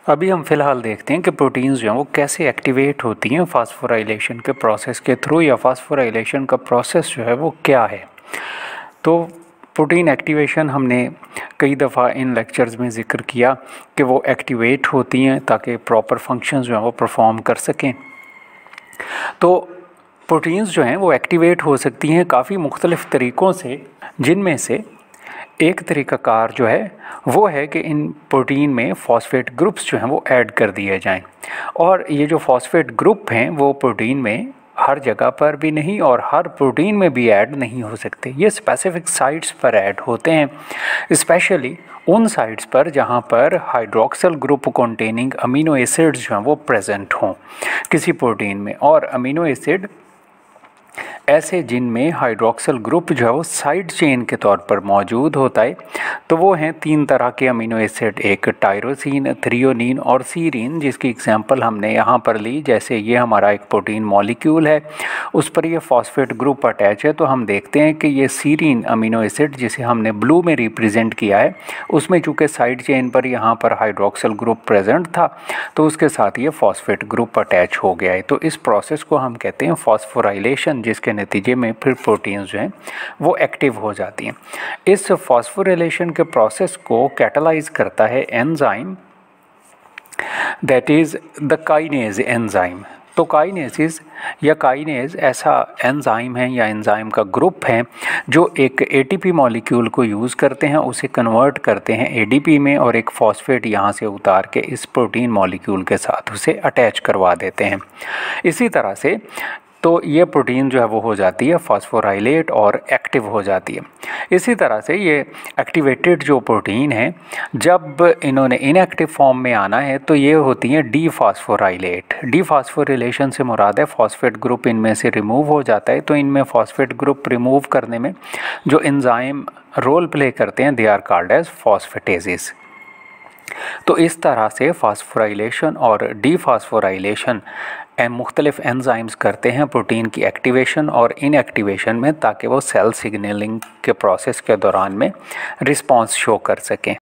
अभी हम फ़िलहाल देखते हैं कि प्रोटीन्स जो हैं वो कैसे एक्टिवेट होती हैं फास्फोराइलेशन के प्रोसेस के थ्रू, या फास्फोराइलेशन का प्रोसेस जो है वो क्या है। तो प्रोटीन एक्टिवेशन हमने कई दफ़ा इन लेक्चर्स में ज़िक्र किया कि वो एक्टिवेट होती हैं ताकि प्रॉपर फंक्शंस जो हैं वो परफॉर्म कर सकें। तो प्रोटीन्स जो हैं वो एक्टिवेट हो सकती हैं काफ़ी मुख्तलिफ़ तरीक़ों से, जिनमें से एक तरीक़ाकार जो है वो है कि इन प्रोटीन में फॉस्फेट ग्रुप्स जो हैं वो ऐड कर दिए जाएं। और ये जो फॉस्फेट ग्रुप हैं वो प्रोटीन में हर जगह पर भी नहीं और हर प्रोटीन में भी ऐड नहीं हो सकते। ये स्पेसिफिक साइट्स पर ऐड होते हैं, स्पेशली उन साइट्स पर जहाँ पर hydroxyl group containing amino acids जो हैं वो प्रेजेंट हों किसी प्रोटीन में। और अमीनो एसिड ऐसे जिनमें हाइड्रोक्सिल ग्रुप जो है वो साइड चेन के तौर पर मौजूद होता है, तो वो हैं 3 तरह के अमीनो एसिड, एक टायरोसिन, थ्रियोनिन और सीरीन, जिसकी एग्जांपल हमने यहाँ पर ली। जैसे ये हमारा एक प्रोटीन मॉलिक्यूल है, उस पर ये फॉस्फेट ग्रुप अटैच है, तो हम देखते हैं कि ये सीरीन अमीनो एसिड जिसे हमने ब्लू में रिप्रेजेंट किया है, उसमें चूँकि साइड चेन पर यहाँ पर हाइड्रोक्सिल ग्रुप प्रेजेंट था तो उसके साथ ये फॉस्फेट ग्रुप अटैच हो गया है। तो इस प्रोसेस को हम कहते हैं फॉस्फोराइलेशन, जिसके नतीजे में फिर प्रोटीन्स जो हैं वो एक्टिव हो जाती हैं। इस फॉस्फोराइलेशन के प्रोसेस को कैटालाइज करता है enzyme, that is the kinase enzyme. तो काइनेसिस या काइनेज ऐसा एंजाइम है या एंजाइम का ग्रुप है जो एक एटीपी मॉलिक्यूल को यूज़ करते हैं, उसे कन्वर्ट करते हैं एडीपी में और एक फॉस्फेट यहाँ से उतार के इस प्रोटीन मॉलिक्यूल के साथ उसे अटैच करवा देते हैं। इसी तरह से तो ये प्रोटीन जो है वो हो जाती है फॉस्फोराइलेट और एक्टिव हो जाती है। इसी तरह से ये एक्टिवेटेड जो प्रोटीन है, जब इन्होंने इनएक्टिव फॉर्म में आना है तो ये होती हैं डीफॉस्फोराइलेट। डीफॉस्फोरिलेशन से मुराद है फॉस्फेट ग्रुप इनमें से रिमूव हो जाता है। तो इनमें फॉस्फेट ग्रुप रिमूव करने में जो एंजाइम रोल प्ले करते हैं, they are called as phosphatases. तो इस तरह से फास्फोराइलेशन और डीफॉस्फोराइलेशन मुख्तलिफ एंजाइम्स करते हैं प्रोटीन की एक्टिवेशन और इनएक्टिवेशन में, ताकि वो सेल सिग्नलिंग के प्रोसेस के दौरान में रिस्पॉन्स शो कर सकें।